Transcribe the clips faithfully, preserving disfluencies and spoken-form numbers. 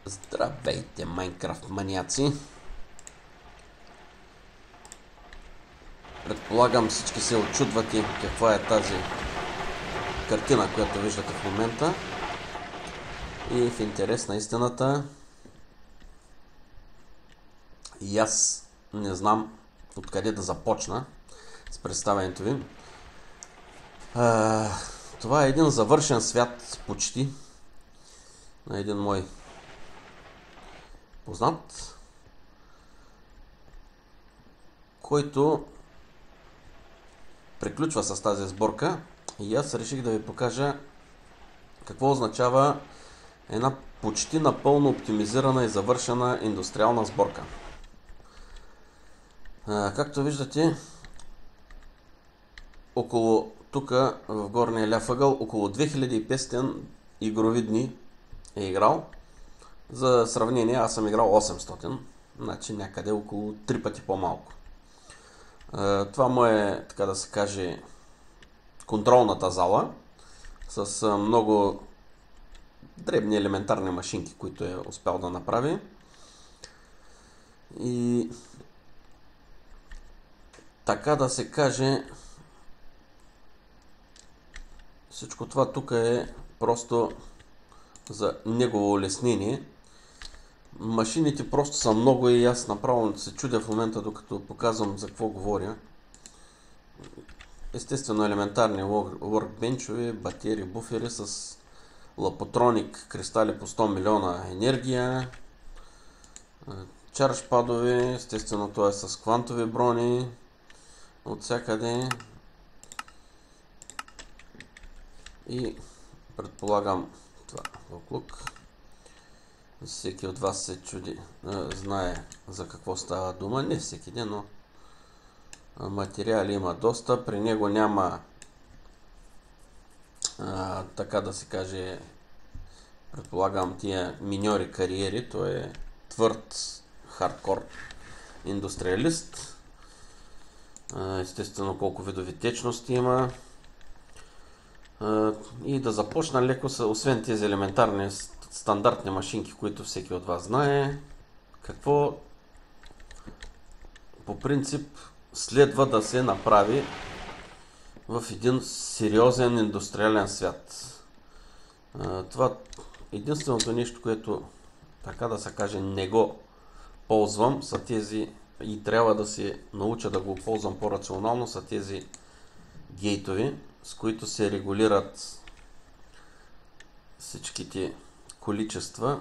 Здравейте, Майнкрафт маняци! Предполагам всички се очудвате каква е тази картина, която виждате в момента. И в интерес на истината, и аз не знам откъде да започна с представянето ви. А, това е един завършен свят почти на един мой познат, който приключва с тази сборка, и аз реших да ви покажа какво означава една почти напълно оптимизирана и завършена индустриална сборка. А, както виждате, около тук в горния ляв ъгъл около две хиляди и петстотин игрови дни е играл. За сравнение, аз съм играл осемстотин, значи някъде около три пъти по-малко. Това му е, така да се каже, контролната зала с много дребни елементарни машинки, които е успял да направи. И така да се каже, всичко това тук е просто за негово улеснение. Машините просто са много и аз направо се чудя в момента, докато показвам за какво говоря. Естествено елементарни workbench-ове, батерии, буфери с лапотроник, кристали по сто милиона енергия, чарджпадове, естествено това е с квантови брони от всякъде. И предполагам това лук. Всеки от вас се чуди, знае за какво става дума. Не всеки ден, но материали има доста. При него няма, а, така да се каже, предполагам тия миньори кариери. Той е твърд хардкор индустриалист. Естествено колко видови течности има. И да започна леко, освен тези елементарни стандартни машинки, които всеки от вас знае, какво по принцип следва да се направи в един сериозен индустриален свят. Това единственото нещо, което, така да се каже, не го ползвам, са тези, и трябва да се науча да го ползвам по-рационално, са тези гейтови, с които се регулират всичките количества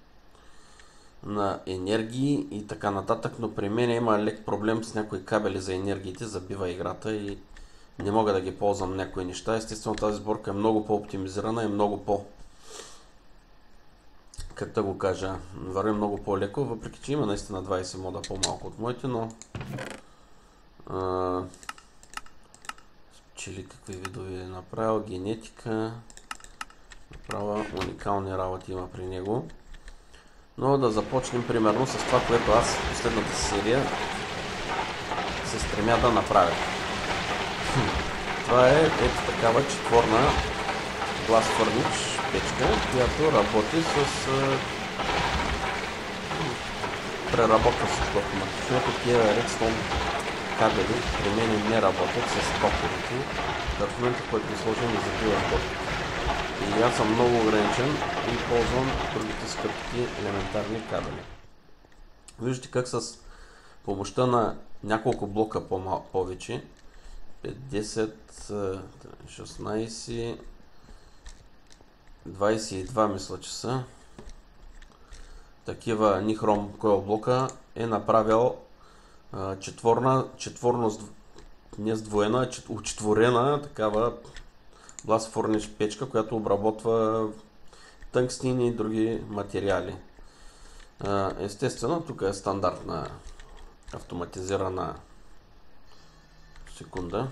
на енергии и така нататък, но при мен има лек проблем с някои кабели за енергиите, забива играта и не мога да ги ползвам някои неща. Естествено тази сборка е много по-оптимизирана и много по, как да го кажа, върви много по-леко, въпреки че има наистина двайсет мода по-малко от моите, но а, чили какви видове е направил, генетика, направа уникални работи има при него. Но да започнем примерно с това, което аз в последната серия се стремя да направя. Това е ето такава четворна glass furnace печка, която работи с преработка с автоматично. Тия Redstone кабели при мен не работят с токовете. В момента, в който ги сложим, не закривам ток. И аз съм много ограничен и ползвам другите скъпки елементарни кабели. Виждате как с помощта на няколко блока повече, пет, шестнайсет, двайсет и два мисля, че са, такива нихром койл блока е направил четворна, четворно, не сдвоена, учетворена такава glass furnace печка, която обработва тънгстини и други материали. Естествено, тук е стандартна автоматизирана секунда.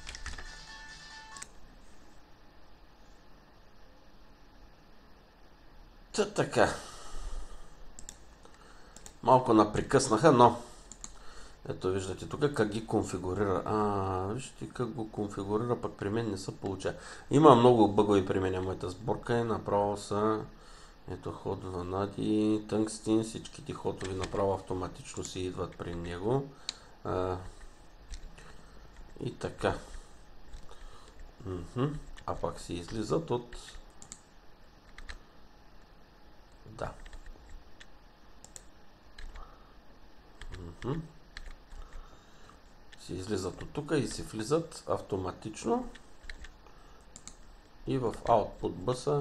Та така. Малко напрекъснаха, но ето виждате тук как ги конфигурира. А, виждате как го конфигурира, пък при мен не се получава. Има много бъгови при мен моята сборка и направо са Ето ход на Нади, тънгстин, всичките ходове направо автоматично си идват при него. А, и така. Мхм. А пак си излизат от... Да. Мхм. Си излизат от тук и си влизат автоматично. И в output бъса.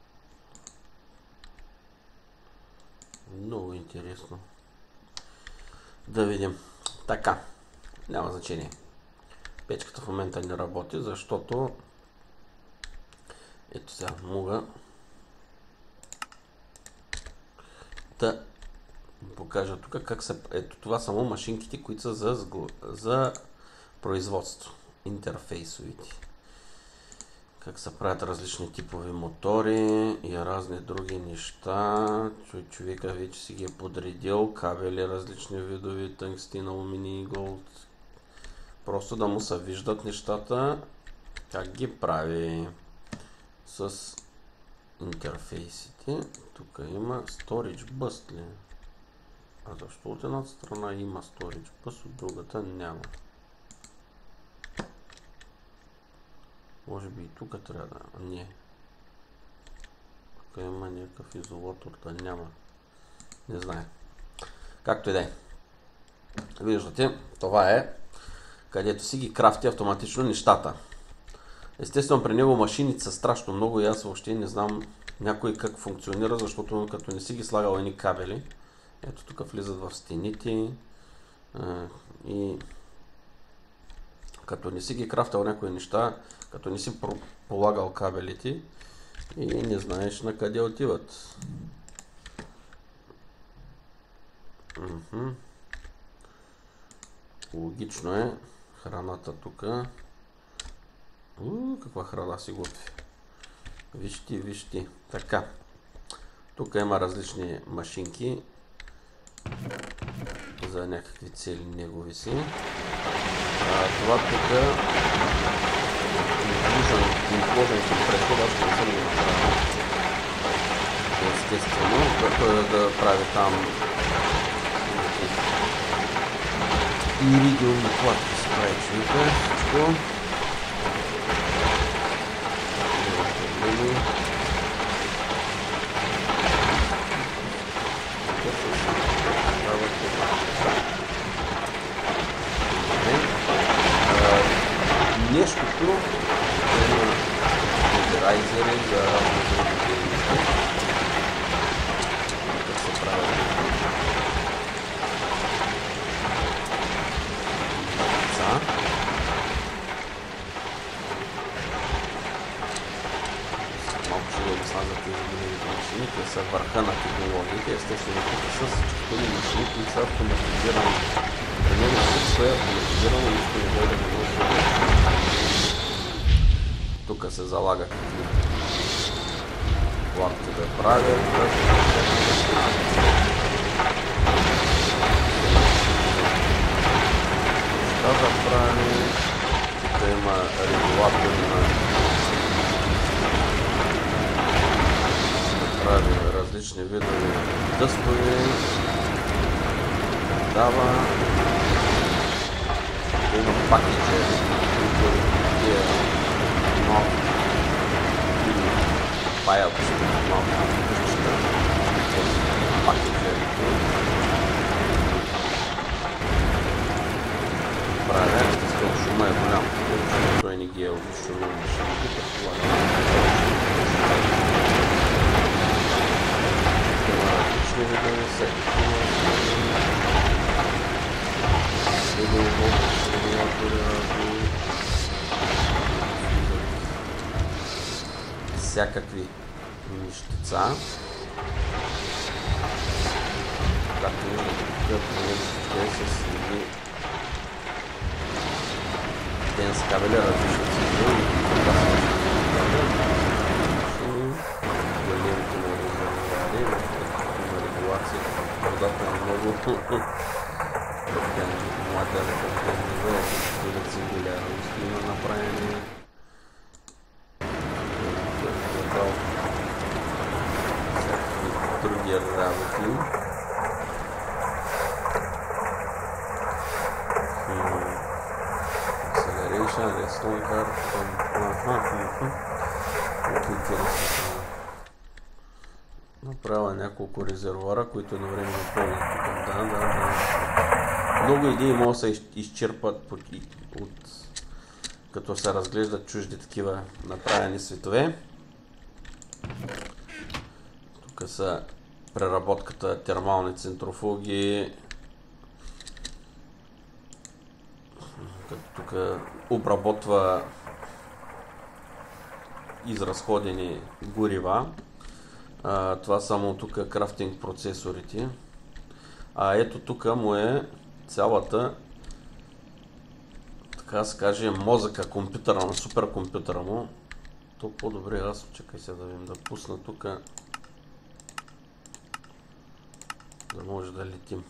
Много интересно. Да видим. Така. Няма значение. Печката в момента не работи, защото ето сега мога да покажа тук как са. Ето това само машинките, които са за, за производство. Интерфейсовите. Как се правят различни типови мотори и разни други неща. Човека вече си ги е подредил. Кабели, различни видови, тънгстин, алуминий, голд. Просто да му се виждат нещата, как ги прави с интерфейсите. Тук има Storage Bus ли? А защо от едната страна има Storage Bus, от другата няма? Може би и тук трябва да... Не. Тук има някакъв изолатор, да няма. Не знае. Както и да е. Виждате, това е където си ги крафти автоматично нещата. Естествено при него машините са страшно много и аз въобще не знам някой как функционира, защото като не си ги слагал едни кабели, ето тук влизат в стените и като не си ги крафтал някои неща, като не си полагал кабелите и не знаеш на къде отиват. Логично е. Храната тук. Уу, каква храна си готви. Вижте, вижте. Така. Тук има различни машинки за някакви цели негови си. А, това тук е инфложен компресор, аз не съм го направил. Естествено, като е да прави там иридиум накладки с правичника, всичко. Нещото има модерайзери за различните неща. Как се правят лица. Малко ще да обясна за тези големите машини, които са върха на технологиите. Естествено, тук са всичките ни машини, които са автоматизирани. При него всичко е автоматизирано, нищо не дойде на нужда. Тук се залага какви платки да правят. Неща да прави. Тук има регулатор на да прави различни видове дъстове. Дава. Тук има пакети, които тия малко паят малко къщата, пакети. Правя, защото шума е голям, той не ги е обичал на машините, предполагам. Това е различни видове, всеки всякакви нещица. Както виждате, тук всичко е с едни ден с кабели, различни цени и това са големите на резервуари, има регулация, водата е много младя рекорден, които си голярности има направени. гир работи. Acceleration, redstone car. Много интересно. Направя няколко резервуара, които едновременно пълнят тук. Да, да, да. Много идеи могат да се изчерпат от, от, като се разглеждат чужди такива направени светове. Тук са преработката термални центрофуги. Тук обработва изразходени горива. А, това само тук крафтинг процесорите. А ето тук му е цялата, така се каже, мозъка, компютъра на суперкомпютъра му. То по-добре, аз чакай сега да видим, да пусна тук, да може да летим,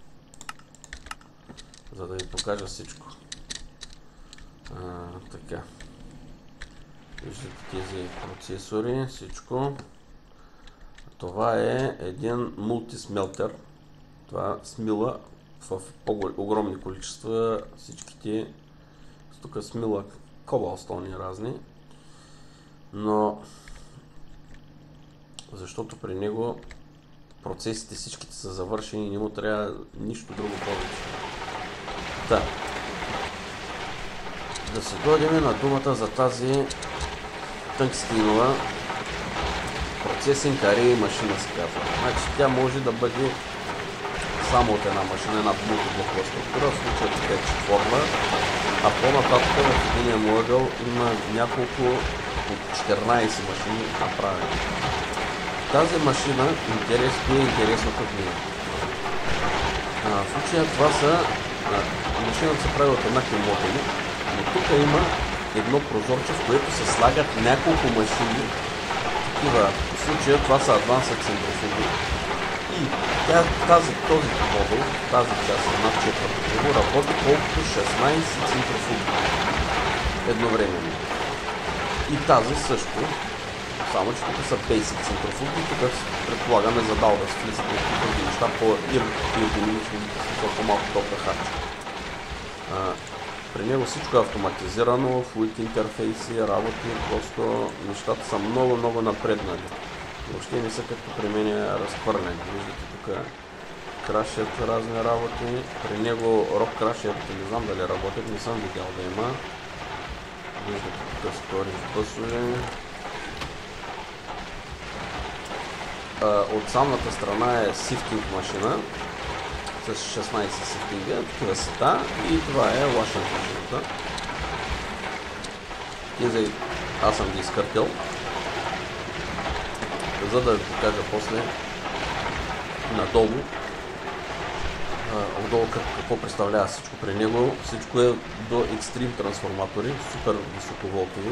за да ви покажа всичко. А, така. Виждате тези процесори, всичко. Това е един мултисмелтер. Това смила в по-огромни количества всичките. Тук смила кобалстони разни. Но защото при него процесите всичките са завършени и не му трябва нищо друго повече. Да. Да се дойдем на думата за тази тънкстинова процесинг арей машина, се казва. Значи тя може да бъде само от една машина, една мултиблокова структура, в случая тук е четворна, а по-нататък в единия му ъгъл има няколко от четиринайсет машини направени. Тази машина интерес, е интересната в нея. В случая това са, машината се прави от еднакви модули, но тук има едно прозорче, в което се слагат няколко машини. Такива, в случая това са Advanced Centrifuge. И тя, тази, този модул, тази част на четвъртата го работи колкото шестнайсет центрофуги едновременно. И тази също, само че тук са Basic центрофуги, тук предполагаме задал да се влизат някакви други неща по-иргономични, по-малко тока харча. При него всичко е автоматизирано, флуид интерфейси, работи, просто нещата са много-много напреднали. Въобще не са като при мен е разхвърлени. Виждате тук крашят разни работи. При него рок крашерите не знам дали работят, не съм видял да има. Виждате тук сториж бъсове. От самата страна е сифтинг машина с шестнайсет сифтинга, такива сета, и това е лашинг машината. Тези аз съм ги изкърпил, за да ви покажа после надолу, отдолу какво представлява всичко при него. Всичко е до екстрим трансформатори, супер високоволтови,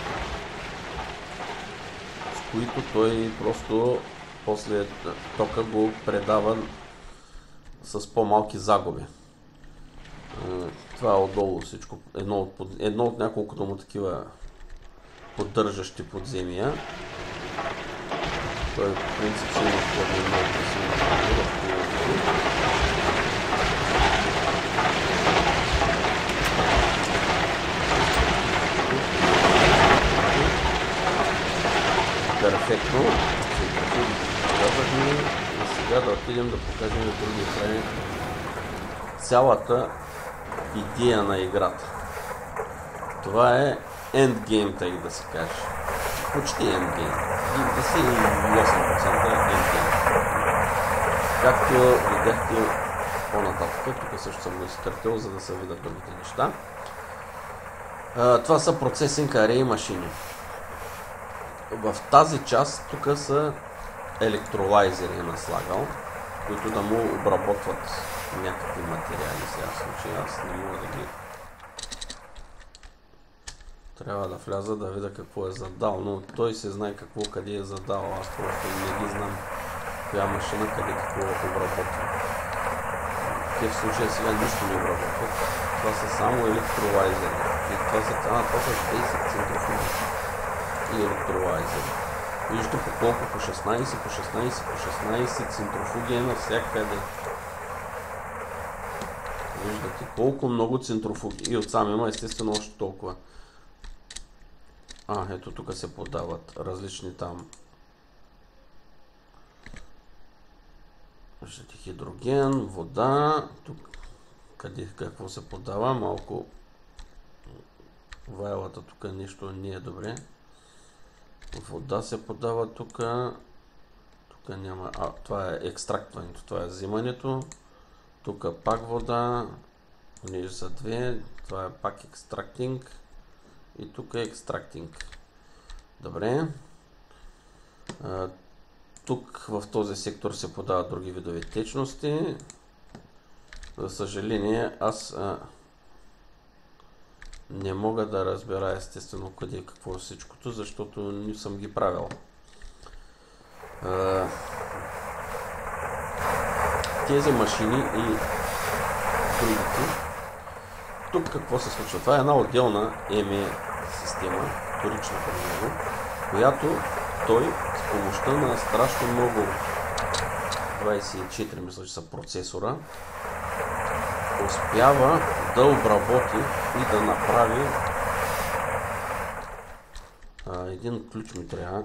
с които той просто после тока го предава с по-малки загуби. Това е отдолу всичко, едно от, едно от няколкото му такива поддържащи подземия. Той в принцип ще има входни много да перфектно. Казахме, и сега да отидем да покажем на други страни цялата идея на играта. Това е endgame, тъй да се каже. Почти endgame. деветдесет и осем процента endgame. Както видяхте по-нататък, тук също съм го изкърпил, за да се видят другите неща. Това са процесинг арей машини. В тази част тук са електролайзери е наслагал, които да му обработват някакви материали. Сега в случай аз не мога да ги... Трябва да вляза да видя какво е задал, но той се знае какво къде е задал. Аз просто не ги знам коя машина къде какво обработва. Те в случая сега нищо не обработват. Това са само електролайзери. И това са, а, това са Basic центрофуги и електролайзери. Виждате по колко? По шестнайсет, по шестнайсет, по шестнайсет, центрофуги е навсякъде. Виждате колко много центрофуги. И отсам има естествено още толкова. А, ето тук се подават различни там. Виждате хидроген, вода. Тук къде какво се подава? Малко вайлата тук нещо не е добре. Вода се подава тук. Тук няма. А, това е екстрактването, това е взимането. Тук пак вода. Понеже са две. Това е пак екстрактинг. И тук е екстрактинг. Добре. А, тук в този сектор се подават други видове течности. За съжаление, аз а, не мога да разбера естествено къде и какво е всичкото, защото не съм ги правил. А, тези машини и другите. Тук какво се случва? Това е една отделна Ем Е система, вторична към него, която той с помощта на страшно много двайсет и четири, мисля, че са процесора, успява да обработи и да направи а, един ключ ми трябва.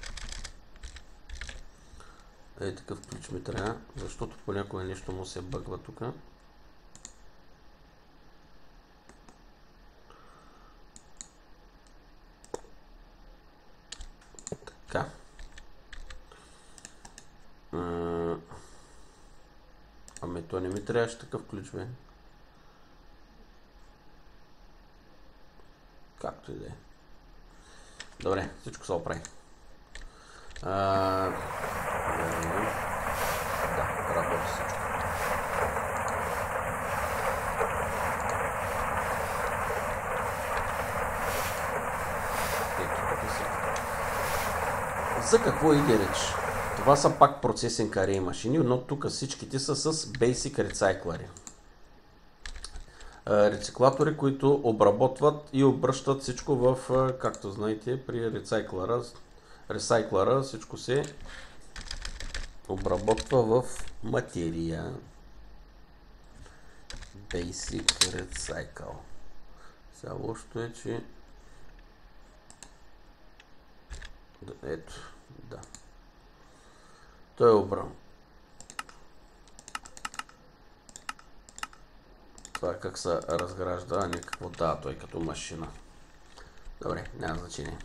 Е, такъв ключ ми трябва, защото понякога нещо му се бъгва тук. Така. Ами то не ми трябваше такъв ключ, бе. Както и да е. Добре, всичко се оправи. А, да, работи всичко. Ето, тук си. За какво иде реч? Това са пак процесинг арей машини, но тук всичките са с Basic рециклари. Рециклатори, които обработват и обръщат всичко в, както знаете, при рециклера, ресайклера всичко се обработва в материя. Basic Recycle. Сега лошото е, че ето, да. Той е обран. Това е как се разгражда, а не какво дава той като машина. Добре, няма значение.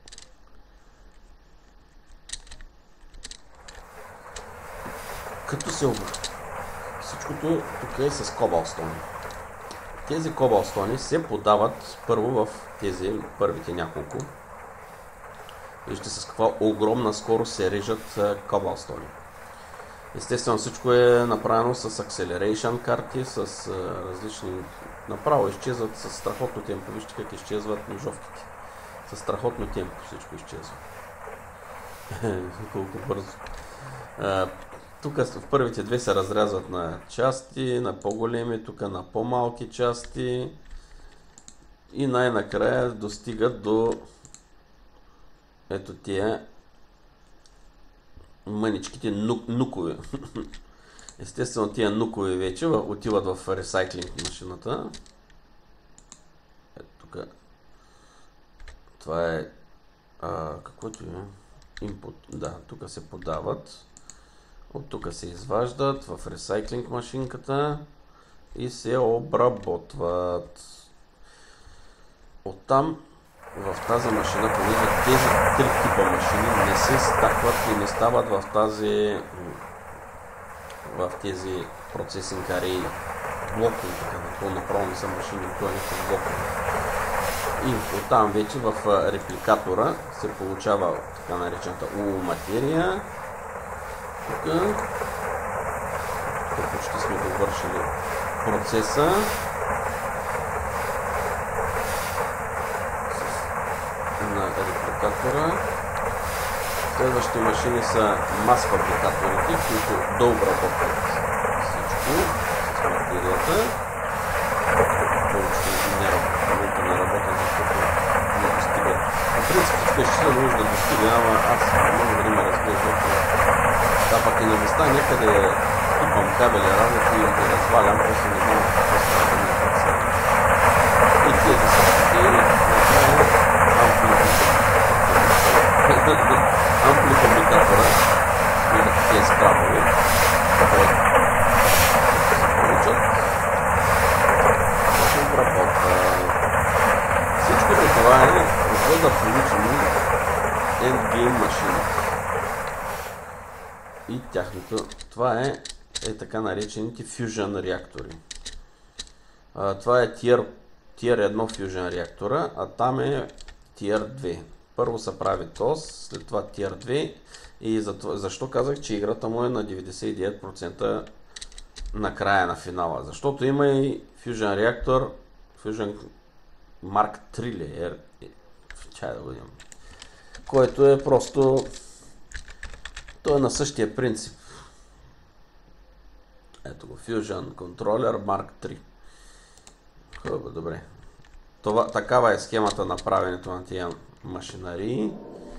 Като се обран. Всичкото тук е с кобалстони. Тези кобалстони се подават първо в тези първите няколко. Вижте с каква огромна скорост се режат кобалстони. Естествено всичко е направено с acceleration карти, с различни... Направо изчезват с страхотно темпо. Вижте как изчезват ножовките. С страхотно темпо всичко изчезва. Колко бързо. Тук в първите две се разрязват на части, на по-големи, тук на по-малки части. И най-накрая достигат до ето тия мъничките нук, нукове. Естествено тия нукове вече отиват в ресайклинг машината. Ето тук. Това е а, каквото е input. Да, тук се подават. От тук се изваждат в ресайклинг машинката и се обработват. Оттам в тази машина, понеже тези три типа машини не се стакват и не стават в тази в тези процесинг арей блокове, така напълно направо не са машини, това е нещо блокове. И оттам вече в репликатора се получава така наречената У материя. Тук, тук почти сме довършили процеса. На репликатора. Следващите машини са мас фабрикаторите, които дообработват всичко с материята. Повече не работят, не работят, защото не достигат по принцип всичко изчислено може да достига, ама аз не мога да има разглежда. Да, пък и на места някъде тупам кабели работи и ги развалям, просто не знам какво става да ми са. И тези са такива, накрая амплификатора и да такива скрапове, които се получат. Точно обработка. Всичко това е за да получим endgame машина. И тяхното. Това е, е така наречените Fusion реактори. А, това е Tier, Tier едно Fusion реактора, а там е Tier две. Първо се прави то, след това Tier две. И за това, защо казах, че играта му е на деветдесет и девет процента на края на финала? Защото има и Fusion реактор, Fusion Mark три ли е? Чай да го видим. Който е просто... Той е на същия принцип. Ето го, Fusion Controller Mark три. Хубаво, добре. Това, такава е схемата на правенето на тия машинарии.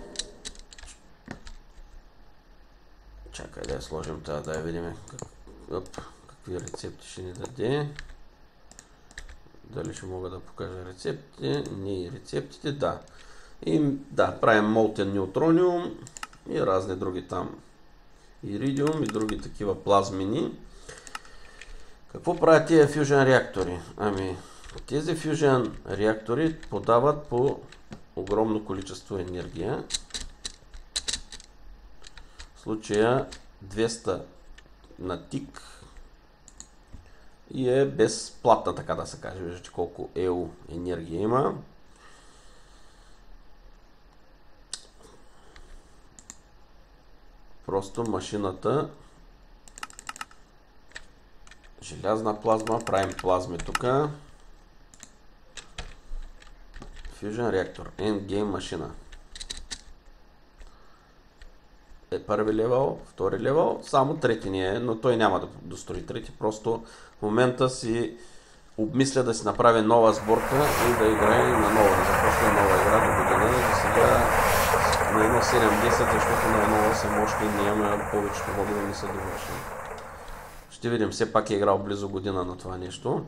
Чакай да я сложим тази, да я видим как, оп, какви рецепти ще ни даде. Дали ще мога да покажа рецептите? Не и рецептите, да. И да, правим молтен неутрониум и разни други там. Иридиум и други такива плазмини. Какво правят тия фюжен реактори? Ами, тези фюжен реактори подават по огромно количество енергия. В случая двеста на тик. И е безплатна, така да се каже. Виждате колко ЕУ енергия има. Просто машината, желязна плазма, правим плазми тук. Fusion реактор, endgame машина. Е първи левел, втори левел, само трети не е, но той няма да дострои трети, просто в момента си обмисля да си направи нова сборка и да играе на нова, да започне нова игра до година. За сега на едно седем десет, защото на едно осем още няма, повечето години не са довършени. Ще видим, все пак е играл близо година на това нещо.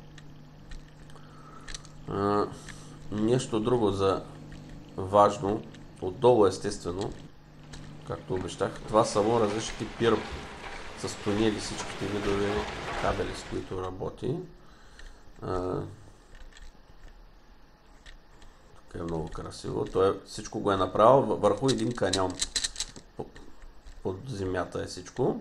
А, нещо друго за важно, отдолу естествено, както обещах, това само различните пир с тунели, всичките видове кабели, с които работи. А, тук е много красиво. Той всичко го е направил върху един каньон. Под земята е всичко.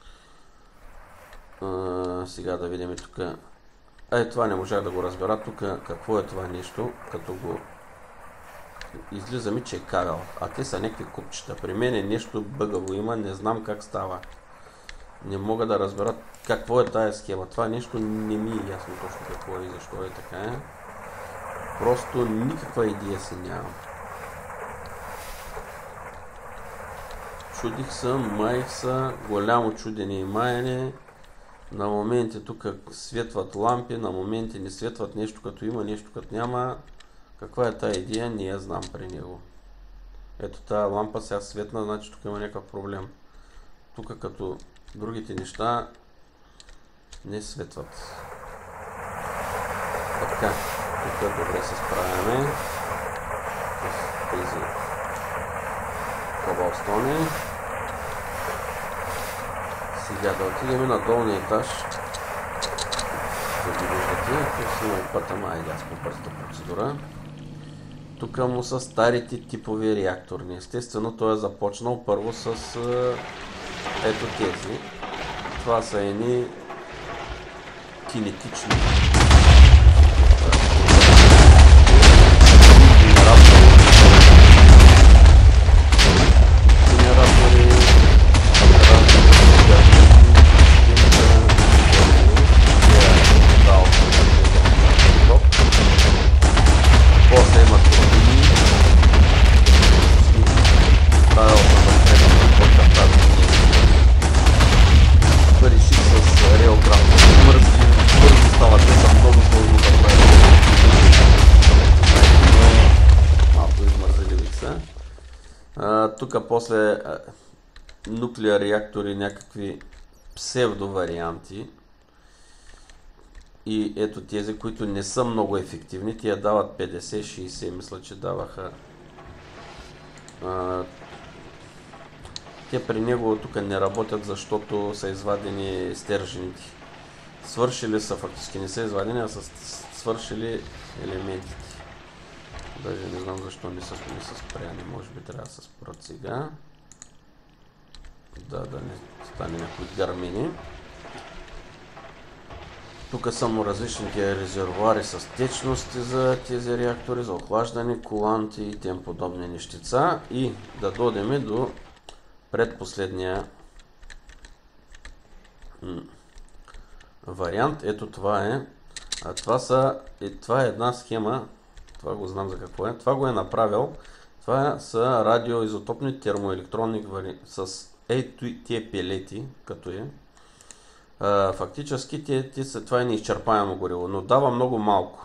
А, сега да видим тук. Ай, това не можах да го разбера. Тук какво е това нещо, като го излиза ми, че е кабел. А те са някакви купчета. При мен е нещо бъгаво има, не знам как става. Не мога да разбера какво е тая схема. Това нещо не ми е ясно точно какво е и защо е така. Просто никаква идея си нямам. Чудих се, маих се, голямо чудене и маяне. На моменти тук светват лампи, на моменти не светват, нещо като има, нещо като няма. Каква е тая идея, не я знам при него. Ето тая лампа сега светна, значи тук има някакъв проблем. Тук като другите неща не светват. Така, тук добре се справяме с тези кобалстони. Сега да отидем на долния етаж. Да ги виждате, тук си има и пътя, ама айде аз по бързата процедура. Тук му са старите типови реакторни. Естествено той е започнал първо с ето тези. Това са едни кинетични реших с реалграф. Бързи, бързи стават деца. тук после нуклеар реактори, някакви псевдоварианти. И ето тези, които не са много ефективни, тия дават петдесет шейсет, мисля, че даваха. А, те при него тук не работят, защото са извадени стержените. Свършили са, фактически не са извадени, а са свършили елементите. Даже не знам защо не са, не са спряни, може би трябва да се спрат сега. Да, да не стане някои гърмини. Тук са различните резервуари с течности за тези реактори, за охлаждане, куланти и тем подобни нещица. И да дойдем до предпоследния вариант. Ето това е. А това, са, е, това е една схема. Това го знам за какво е. Това го е направил. Това са радиоизотопни термоелектронни вари... с ето тия пелети, като е. А, фактически те, те са, това е неизчерпаемо гориво, но дава много малко.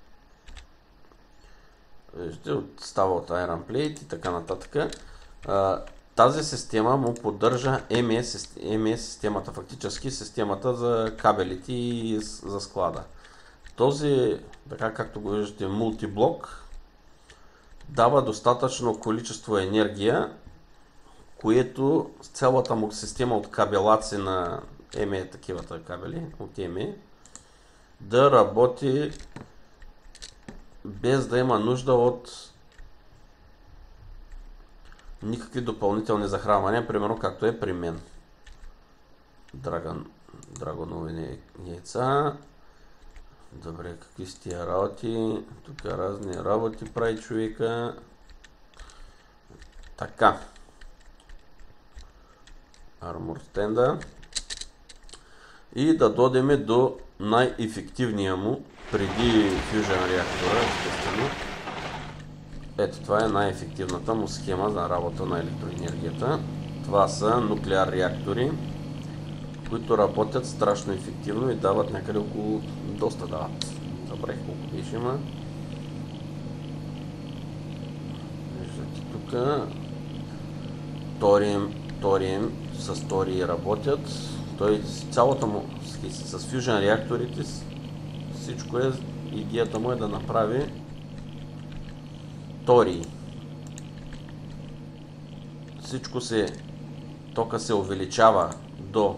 Виждате, става от Iron Plate и така нататък. А, тази система му поддържа ем и системата, фактически системата за кабелите и за склада. Този, така както го виждате, мултиблок дава достатъчно количество енергия, което цялата му система от кабелаци на ем и, такивата кабели от ем и, да работи без да има нужда от никакви допълнителни захранвания, примерно както е при мен. Драгон, драгонови яйца. Добре, какви са тия работи? Тук разни работи прави човека. Така. Армор стенда. И да дойдем до най-ефективния му преди фюжен реактора, естествено. Ето това е най-ефективната му схема за работа на електроенергията. Това са нуклеар реактори, които работят страшно ефективно и дават някъде около... доста дават. Забрах колко беше, има. Виждате тук. Торием, торием с тории работят. Той цялата му с фюжен реакторите, всичко е, идеята му е да направи тории. Всичко се, тока се увеличава до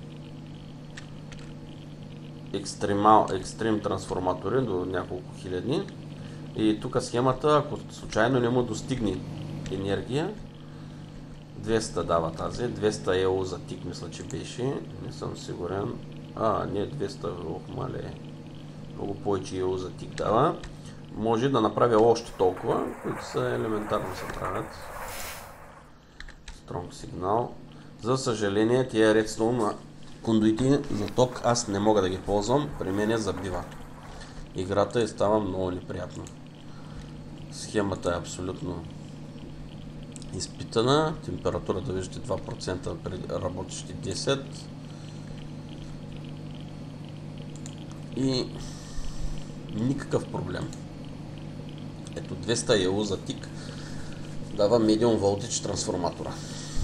екстремал, екстрем трансформатори, до няколко хиляди. И тук схемата, ако случайно не му достигне енергия, двеста дава тази, двеста ЕО за тик, мисля, че беше, не съм сигурен. А, не, двеста, ох, мале, много повече ЕО за тик дава. Може да направя още толкова, които са елементарно се правят. Стронг сигнал. За съжаление, тия редстоун на кондуити за ток аз не мога да ги ползвам, при мен забива. Играта и става много неприятно. Схемата е абсолютно изпитана. Температурата виждате два процента при работещи десет. И никакъв проблем. Ето двеста ЕО за тик дава медиум волтич трансформатора.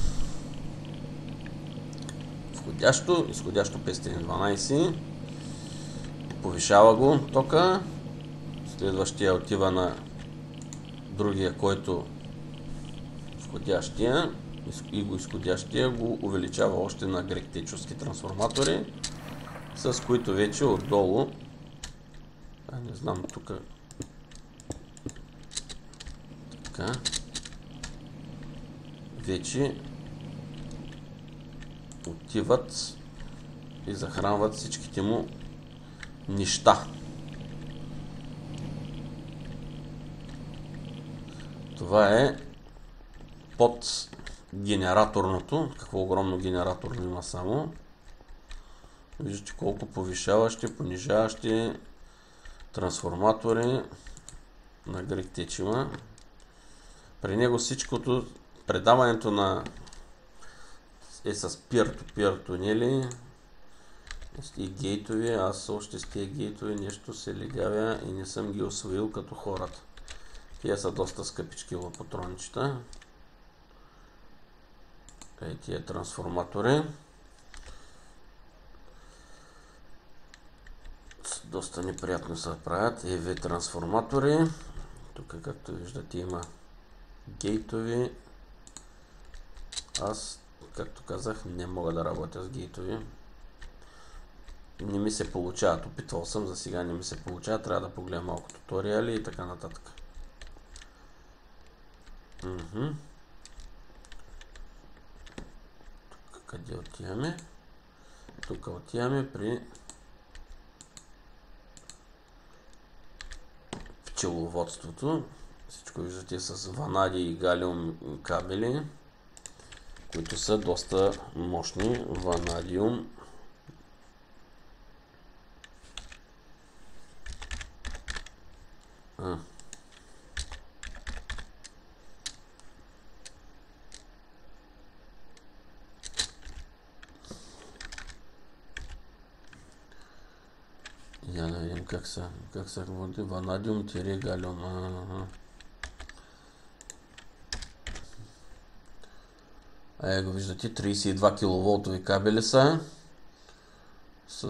Входящо, изходящо петстотин и дванайсет. Повишава го тока. Следващия отива на другия, който входящия и го изходящия го увеличава още на гректечовски трансформатори, с които вече отдолу, а не знам тук, така, вече отиват и захранват всичките му неща. Това е под генераторното. Какво огромно генераторно има само. Виждате колко повишаващи, понижаващи трансформатори на гректеч има. При него всичкото, предаването на е с peer-to-peer тунели и гейтови. Аз още с тези гейтови нещо се легавя и не съм ги освоил като хората. Тия са доста скъпички лапотрончета. Ей тия трансформатори. Доста неприятно се правят. и ви трансформатори. Тук, както виждате, има гейтови. Аз, както казах, не мога да работя с гейтови. Не ми се получават. Опитвал съм, за сега не ми се получава. Трябва да погледам малко туториали и така нататък. Уху. Тук къде отиваме? Тук отиваме при пчеловодството. Всичко виждате с ванади и галиум кабели, които са доста мощни. Ванадиум. А. Я да видим как са, как са води. Ванадиум тире галиум. Ага. А го виждате, тридесет и два киловолтови кабели са с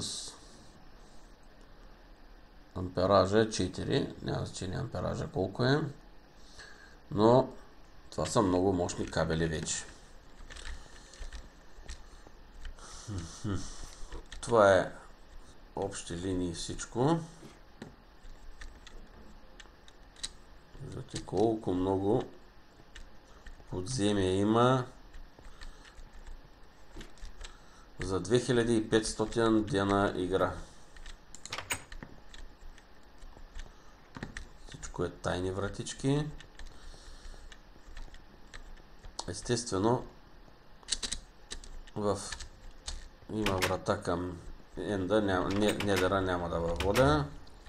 ампеража четири. Няма значение ампеража колко е, но това са много мощни кабели вече. Това е общи линии всичко. Виждате колко много подземия има за две хиляди и петстотин дена игра. Всичко е тайни вратички. Естествено, в има врата към Енда, няма, не, недъра няма да въвода.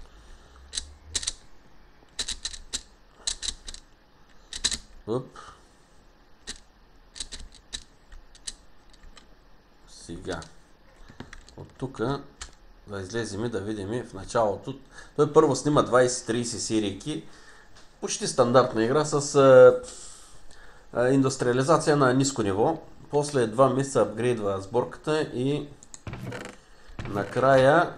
Оп. Сега. От тук да излезем и да видим в началото. Той първо снима двайсет-трийсет серийки. Почти стандартна игра с а, а, индустриализация на ниско ниво. После два месеца апгрейдва сборката и накрая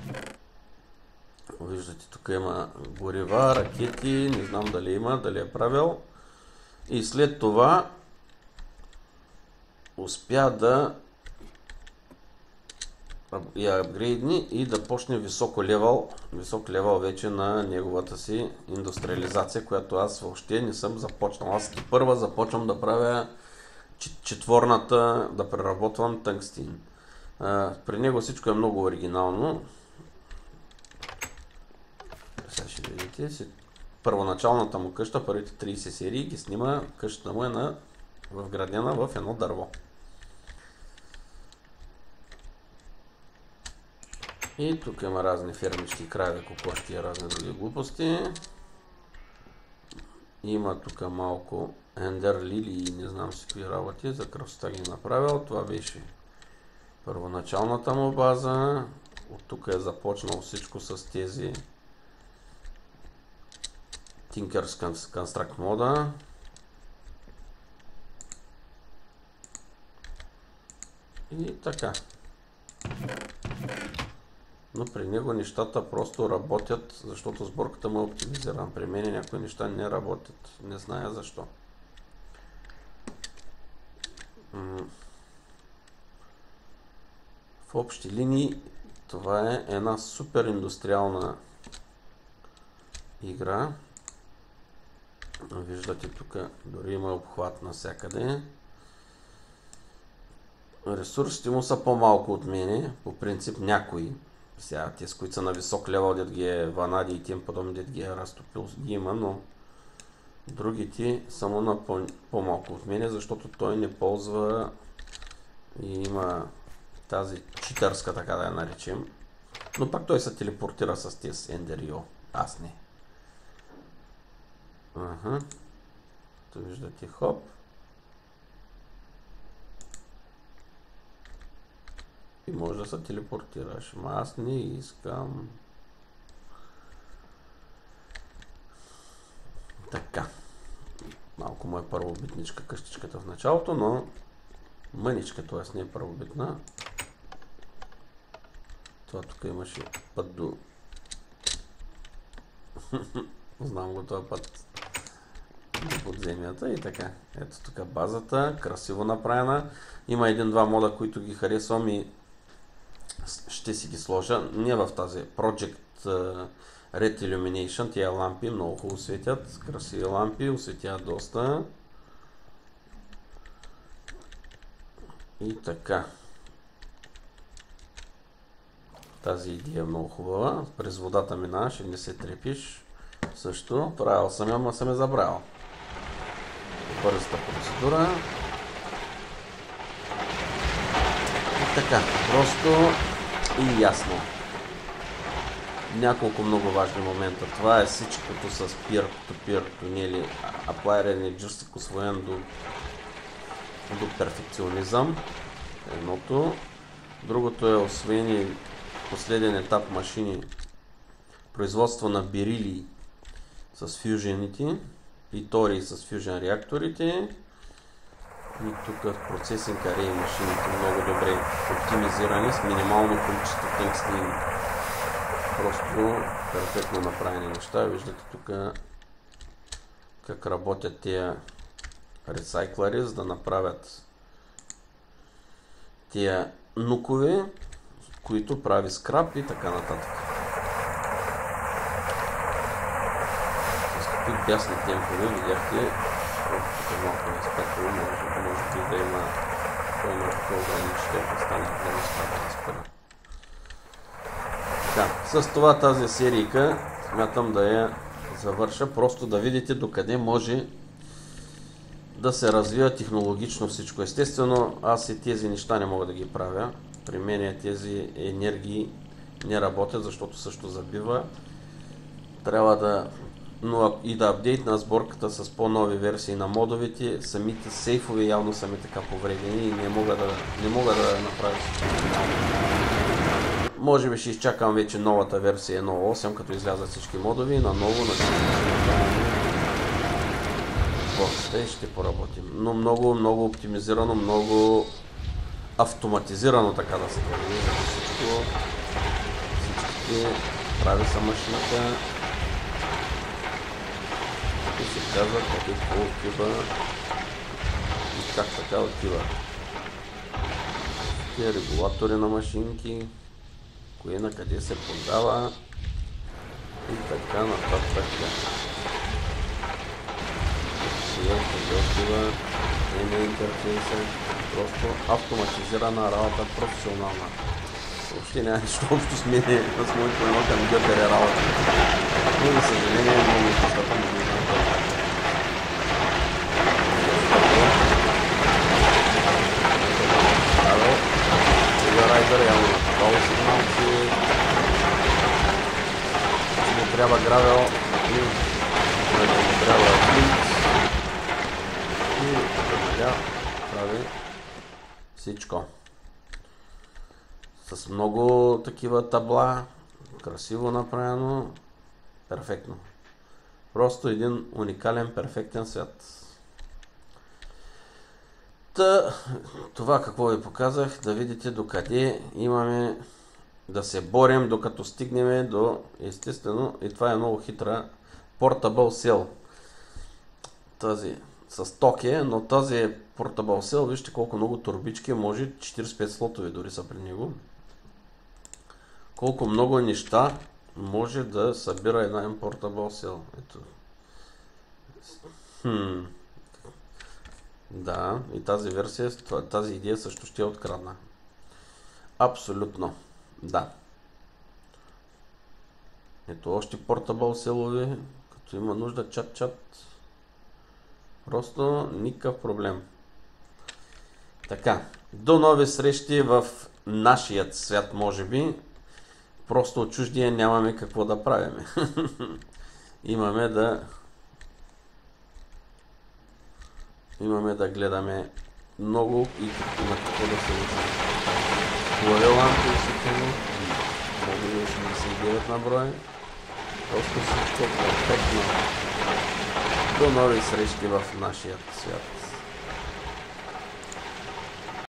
виждате, тук има горива, ракети, не знам дали има, дали е правил. И след това успя да я апгрейдни и да почне високо левел, висок левел вече на неговата си индустриализация, която аз въобще не съм започнал. Аз първа започвам да правя четворната, да преработвам тънгстин. При него всичко е много оригинално. Сега ще видите. Първоначалната му къща, първите трийсет серии ги снима, къщата му е на, вградена в едно дърво. И тук има разни фермички, крави, кокошки и разни други глупости. Има тук малко ендер лили и не знам си какви работи, за красота ги направил. Това беше първоначалната му база. От тук е започнал всичко с тези Tinker's Construct мода. И така. Но при него нещата просто работят, защото сборката му е оптимизирана. При мен някои неща не работят. Не зная защо. В общи линии това е една супер индустриална игра. Виждате тук дори има обхват навсякъде. Ресурсите му са по-малко от мене. По принцип някои. Сега тези, които са на висок левел, дед ги е ванади и тем подобни, дед ги е разтопил, ги има, но другите са му на по-малко от мене, защото той не ползва и има тази читърска, така да я наречем. Но пак той се телепортира с тези Ender.io. Аз не. Ага. Тук виждате, хоп. И може да се телепортираш. Ма аз не искам. Така. Малко му е първобитничка къщичката в началото, но Мъничка, т.е. не е първобитна. Това тук имаше път до... Знам го този път до подземията и така. Ето тук базата, красиво направена. Има един-два мода, които ги харесвам и ще си ги сложа. Не в тази Project Red Illumination, тия лампи много хубаво светят. Красиви лампи, осветяват доста. И така. Тази идея е много хубава. През водата минаваш и не се трепиш. Също. Правил съм я, ама съм я забравил. Бързата процедура. И така. Просто и ясно. Няколко много важни момента. Това е всичкото с peer-to-peer тунели, Applied Energy освоен до, до перфекционизъм. Едното. Другото е освоени последен етап машини, производство на берили с фюжените и тории с фюжен реакторите. И тук процесинг арей машините много добре оптимизирани с минимално количество тънкстени. Просто перфектно направени неща. Виждате тук как работят тия ресайклери, за да направят тия нукове, които прави скрап и така нататък. С какви бясни темпове видяхте. Тук малко е изпекало, може, може би да има по-малко ограничител, да стане две неща да спира. Така, с това тази серийка смятам да я завърша, просто да видите докъде може да се развива технологично всичко. Естествено, аз и тези неща не мога да ги правя. При мен тези енергии не работят, защото също забива. Трябва да... Но и да апдейтна сборката с по-нови версии на модовете. Самите сейфове явно са ми така повредени и не мога да, не мога да направя всичко. Може би ще изчакам вече новата версия едно точка осем, като излязат всички модови и наново на сборката и ще поработим. Но много, много оптимизирано, много автоматизирано, така да се каже. Всичко, всичките прави са машината и се казва къде какво отива и как така отива. Тия регулатори на машинки, кое на къде се подава и така нататък. Кое къде отива, има интерфейса. Просто автоматизирана работа, професионална. Въобще няма нищо общо с мене, с моето едно компютър е работа. Но за съжаление много нещата не ги знам това. Абе, сега райдър явно на такова сигнал, че че му трябва гравел и да му трябва клинт и да прави всичко. С много такива табла, красиво направено, перфектно. Просто един уникален, перфектен свят. Та, това какво ви показах, да видите докъде имаме да се борим, докато стигнем до, естествено, и това е много хитра, Portable Cell. Тази с ток е, но тази е Portable Cell, вижте колко много турбички, може четиридесет и пет слотови дори са при него. Колко много неща може да събира една Portable Cell. Ето. Хм. Да, и тази версия, тази идея също ще е открадна. Абсолютно. Да. Ето още Portable Cell-ови, като има нужда чат-чат. Просто никакъв проблем. Така, до нови срещи в нашият свят, може би. Просто от чуждия нямаме какво да правим. Имаме да имаме да гледаме много и има какво да се учи. Хубави лампи, всичко. Много осемдесет и девет на брой. Просто всичко перфектно. До нови срещи в нашия свят.